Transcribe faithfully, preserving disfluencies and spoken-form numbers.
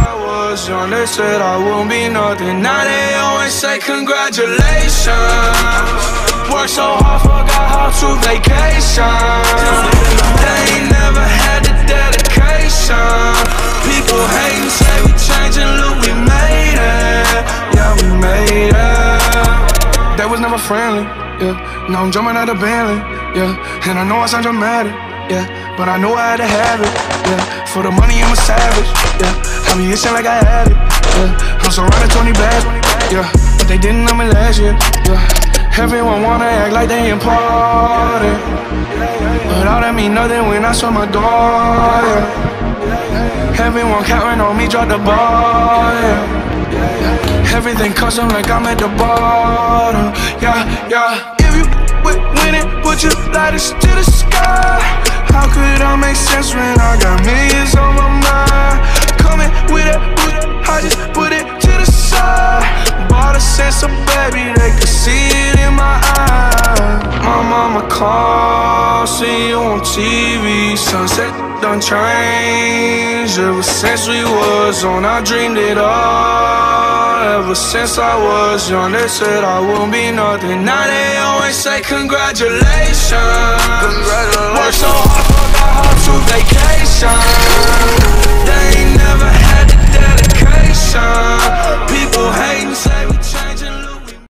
I was young, they said I wouldn't be nothing. Now they always say congratulations. Worked so hard, forgot how to vacation. They ain't never had the dedication. People hating, say we changing, look, we made it. Yeah, we made it. They was never friendly, yeah. Now I'm jumping out of Bentley, yeah. And I know I sound dramatic, yeah, but I know I had to have it, yeah. For the money, I'm a savage, yeah. I be itching like I had it, yeah. I'm surrounded twenty bags, yeah. But they didn't know me last year, yeah. Everyone wanna act like they important, but all that mean nothing when I saw my door, yeah. Everyone counting on me, drop the ball, yeah. Everything custom like I'm at the bottom, yeah, yeah. If you with winning, put your lighters to the sky. How could I make sense when I got millions on my mind? Coming with that booty, I just put it to the side. Bought a sense of baby, they could see it in my eyes. My mama called, see you on T V. Sunset done changed. Ever since we was on, I dreamed it all. Ever since I was young, they said I wouldn't be nothing. Now they always say congratulations. Congratulations. Worked so hard.